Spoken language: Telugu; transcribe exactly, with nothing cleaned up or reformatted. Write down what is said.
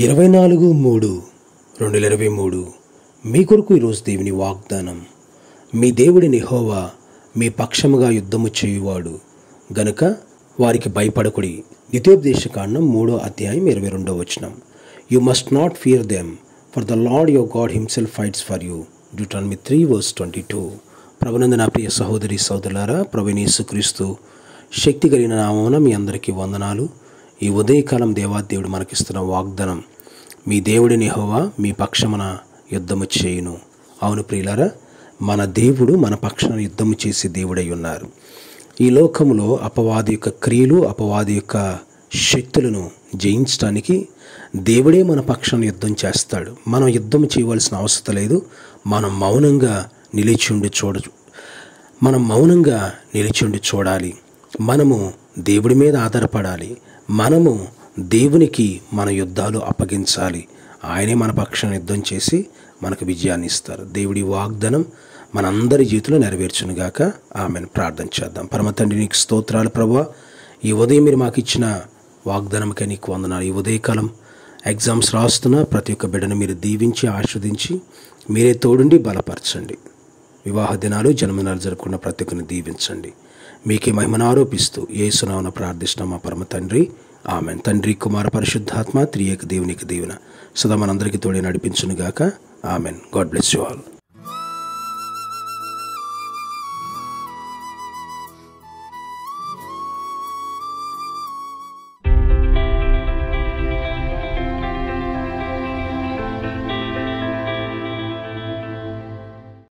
ఇరవై నాలుగు మూడు రెండు వేల ఇరవై మూడు మీ కొరకు ఈరోజు దేవుని వాగ్దానం. మీ దేవుడిని యెహోవా మీ పక్షముగా యుద్ధము చేయువాడు గనుక వారికి భయపడకుడి. ద్వితీయోపదేశకాండం మూడో అధ్యాయం ఇరవై రెండో వచనం. You must not fear them for the Lord your God himself fights for you. Deuteronomy three verse twenty two. ప్రభునందు నా ప్రియ సహోదరి సహోదరులారా, ప్రభువైన యేసుక్రీస్తు శక్తి కలిగిన నామమున మీ అందరికీ వందనాలు. ఈ ఉదయకాలం దేవాదేవుడు మనకిస్తున్న వాగ్దానం, మీ దేవుడిని యెహోవా మీ పక్షమున యుద్ధము చేయును. అవును ప్రియులారా, మన దేవుడు మన పక్షాన యుద్ధము చేసే దేవుడై ఉన్నారు. ఈ లోకంలో అపవాది యొక్క క్రియలు, అపవాది యొక్క శక్తులను జయించడానికి దేవుడే మన పక్షాన యుద్ధం చేస్తాడు. మనం యుద్ధం చేయవలసిన అవసరం లేదు. మనం మౌనంగా నిలిచిండి చూడ మనం మౌనంగా నిలిచిండి చూడాలి. మనము దేవుడి మీద ఆధారపడాలి. మనము దేవునికి మన యుద్ధాలు అప్పగించాలి. ఆయనే మన పక్షాన యుద్ధం చేసి మనకు విజయాన్ని ఇస్తారు. దేవుడి వాగ్దానం మనందరి జీవితంలో నెరవేర్చునుగాక. ఆమెను ప్రార్థన చేద్దాం. పరమ తండ్రి, నీకు స్తోత్రాలు ప్రభువా. ఈ ఉదయం మీరు మాకు ఇచ్చిన వాగ్దానంకే నీకు వందనాలు. ఈ ఉదయకాలం ఎగ్జామ్స్ రాస్తున్న ప్రతి ఒక్క బిడ్డను మీరు దీవించి ఆస్వాదించి మీరే తోడుండి బలపరచండి. వివాహ దినాలు జన్మదినాలు జరుపుకున్న ప్రతి ఒక్కరిని దీవించండి. మీకే మహిమను ఆరోపిస్తూ యేసు నామమున ప్రార్థిస్తున్నాం మా పరమ తండ్రి. ఆమెన్. తండ్రి, కుమార, పరిశుద్ధాత్మ త్రియేక దేవునికి దీవెన సదా మనందరికీ తోడే నడిపించునుగాక. Amen. God bless you all.